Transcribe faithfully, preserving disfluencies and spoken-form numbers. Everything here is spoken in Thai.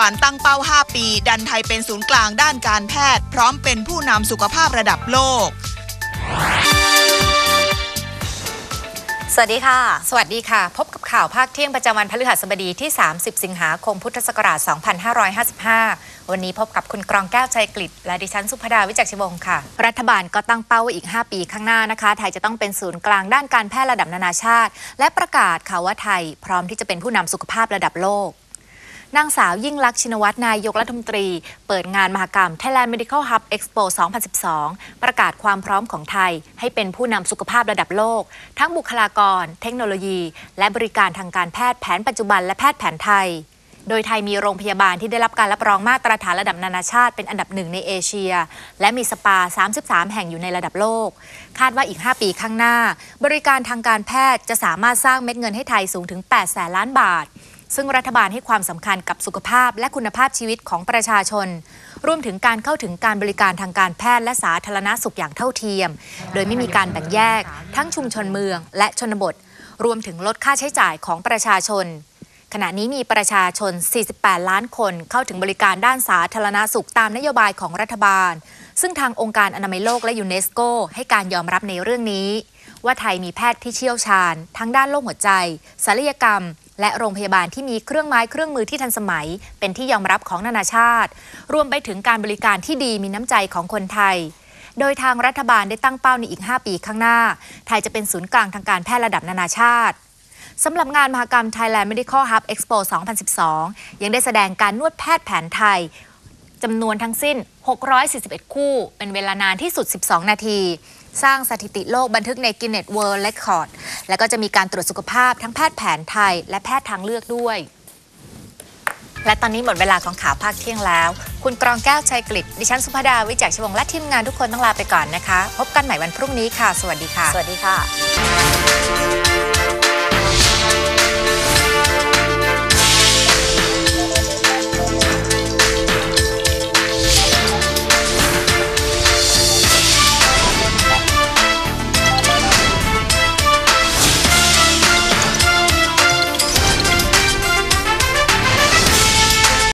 าลตั้งเป้าห้าปีดันไทยเป็นศูนย์กลางด้านการแพทย์พร้อมเป็นผู้นำสุขภาพระดับโลกสวัสดีค่ะสวัสดีค่ะพบกับข่าวภาคเที่ยงประจำวันพฤหัสบดีที่สามสิบสิงหาคมพุทธศักราชสองพันห้าร้อยห้าสิบห้าวันนี้พบกับคุณกรองแก้วชัยกฤษและดิฉันสุภดาวิจักรชวงศ์ค่ะรัฐบาลก็ตั้งเป้าว่าอีกห้าปีข้างหน้านะคะไทยจะต้องเป็นศูนย์กลางด้านการแพทย์ระดับนานาชาติและประกาศค่ะว่าไทยพร้อมที่จะเป็นผู้นำสุขภาพระดับโลกนางสาวยิ่งลักษณ์ชินวัตรนายกรัฐมนตรีเปิดงานมหกรรม Thailand Medical Hub Expo สองพันสิบสองประกาศความพร้อมของไทยให้เป็นผู้นำสุขภาพระดับโลกทั้งบุคลากรเทคโนโลยีและบริการทางการแพทย์แผนปัจจุบันและแพทย์แผนไทยโดยไทยมีโรงพยาบาลที่ได้รับการรับรองมาตรฐานระดับนานาชาติเป็นอันดับหนึ่งในเอเชียและมีสปาสามสิบสามแห่งอยู่ในระดับโลกคาดว่าอีกห้าปีข้างหน้าบริการทางการแพทย์จะสามารถสร้างเม็ดเงินให้ไทยสูงถึงแปดแสนล้านบาทซึ่งรัฐบาลให้ความสำคัญกับสุขภาพและคุณภาพชีวิตของประชาชนรวมถึงการเข้าถึงการบริการทางการแพทย์และสาธารณสุขอย่างเท่าเทียมโดยไม่มีการแบ่งแยกทั้งชุมชนเมืองและชนบทรวมถึงลดค่าใช้จ่ายของประชาชนขณะนี้มีประชาชนสี่สิบแปดล้านคนเข้าถึงบริการด้านสาธารณสุขตามนโยบายของรัฐบาลซึ่งทางองค์การอนามัยโลกและยูเนสโกให้การยอมรับในเรื่องนี้ว่าไทยมีแพทย์ที่เชี่ยวชาญทั้งด้านโรคหัวใจศัลยกรรมและโรงพยาบาลที่มีเครื่องไม้เครื่องมือที่ทันสมัยเป็นที่ยอมรับของนานาชาติรวมไปถึงการบริการที่ดีมีน้ำใจของคนไทยโดยทางรัฐบาลได้ตั้งเป้าในอีกห้าปีข้างหน้าไทยจะเป็นศูนย์กลางทางการแพทย์ระดับนานาชาติสำหรับงานมหกรรม Thailand Medical Hub Expo สองพันสิบสองยังได้แสดงการนวดแพทย์แผนไทยจำนวนทั้งสิ้นหกร้อยสี่สิบเอ็ดคู่เป็นเวลานานที่สุดสิบสองนาทีสร้างสถิติโลกบันทึกใน Guinness World Record และก็จะมีการตรวจสุขภาพทั้งแพทย์แผนไทยและแพทย์ทางเลือกด้วยและตอนนี้หมดเวลาของข่าวภาคเที่ยงแล้วคุณกรองแก้วชัยกฤษดิฉันสุภดาวิจักรชวงศ์และทีมงานทุกคนต้องลาไปก่อนนะคะพบกันใหม่วันพรุ่งนี้ค่ะสวัสดีค่ะสวัสดีค่ะ